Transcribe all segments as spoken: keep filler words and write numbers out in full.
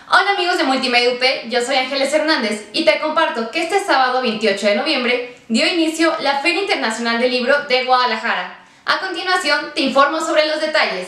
Hola amigos de Multimedia U P, yo soy Ángeles Hernández y te comparto que este sábado veintiocho de noviembre dio inicio la Feria Internacional del Libro de Guadalajara. A continuación te informo sobre los detalles.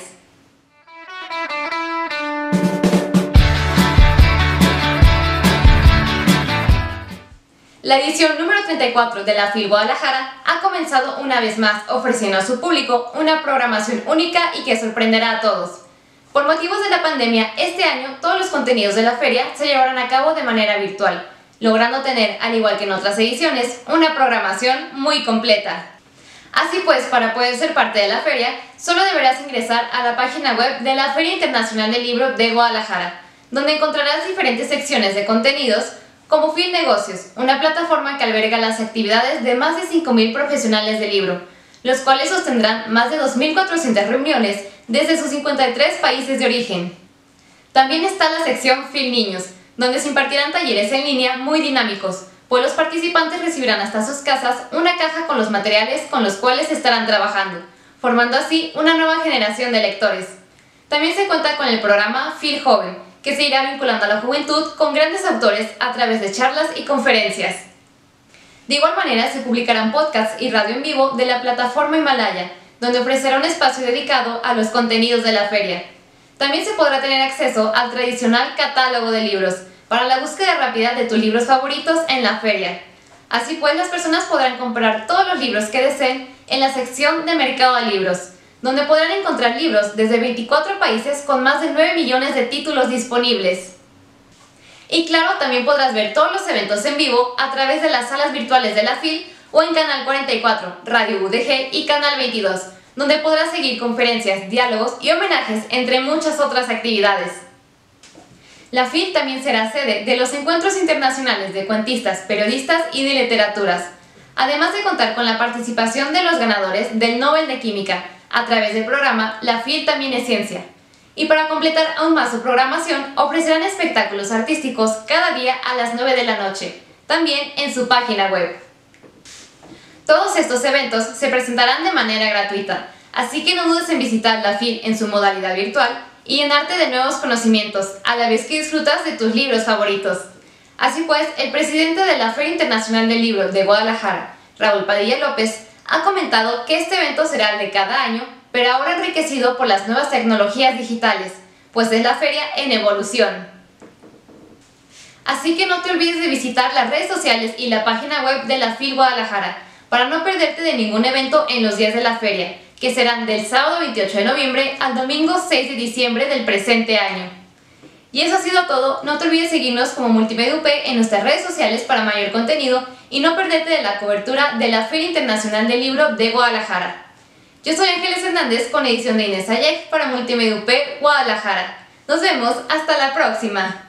La edición número treinta y cuatro de la FIL Guadalajara ha comenzado una vez más ofreciendo a su público una programación única y que sorprenderá a todos. Por motivos de la pandemia, este año todos los contenidos de la feria se llevarán a cabo de manera virtual, logrando tener, al igual que en otras ediciones, una programación muy completa. Así pues, para poder ser parte de la feria, solo deberás ingresar a la página web de la Feria Internacional del Libro de Guadalajara, donde encontrarás diferentes secciones de contenidos, como FIL Negocios, una plataforma que alberga las actividades de más de cinco mil profesionales del libro, los cuales sostendrán más de dos mil cuatrocientas reuniones desde sus cincuenta y tres países de origen. También está la sección FIL Niños, donde se impartirán talleres en línea muy dinámicos, pues los participantes recibirán hasta sus casas una caja con los materiales con los cuales estarán trabajando, formando así una nueva generación de lectores. También se cuenta con el programa FIL Joven, que se irá vinculando a la juventud con grandes autores a través de charlas y conferencias. De igual manera, se publicarán podcasts y radio en vivo de la plataforma Himalaya, donde ofrecerá un espacio dedicado a los contenidos de la feria. También se podrá tener acceso al tradicional catálogo de libros, para la búsqueda rápida de tus libros favoritos en la feria. Así pues, las personas podrán comprar todos los libros que deseen en la sección de Mercado de Libros, donde podrán encontrar libros desde veinticuatro países con más de nueve millones de títulos disponibles. Y claro, también podrás ver todos los eventos en vivo a través de las salas virtuales de la FIL o en Canal cuarenta y cuatro, Radio U D G y Canal veintidós, donde podrás seguir conferencias, diálogos y homenajes, entre muchas otras actividades. La FIL también será sede de los encuentros internacionales de cuentistas, periodistas y de literaturas, además de contar con la participación de los ganadores del Nobel de Química, a través del programa La FIL también es ciencia. Y para completar aún más su programación, ofrecerán espectáculos artísticos cada día a las nueve de la noche, también en su página web. Todos estos eventos se presentarán de manera gratuita, así que no dudes en visitar la FIL en su modalidad virtual y llenarte de nuevos conocimientos, a la vez que disfrutas de tus libros favoritos. Así pues, el presidente de la Feria Internacional del Libro de Guadalajara, Raúl Padilla López, ha comentado que este evento será el de cada año, pero ahora enriquecido por las nuevas tecnologías digitales, pues es la feria en evolución. Así que no te olvides de visitar las redes sociales y la página web de la FIL Guadalajara, para no perderte de ningún evento en los días de la feria, que serán del sábado veintiocho de noviembre al domingo seis de diciembre del presente año. Y eso ha sido todo. No te olvides seguirnos como Multimedia U P en nuestras redes sociales para mayor contenido y no perderte de la cobertura de la Feria Internacional del Libro de Guadalajara. Yo soy Ángeles Hernández con edición de Inés Ayek para Multimedia U P Guadalajara. Nos vemos hasta la próxima.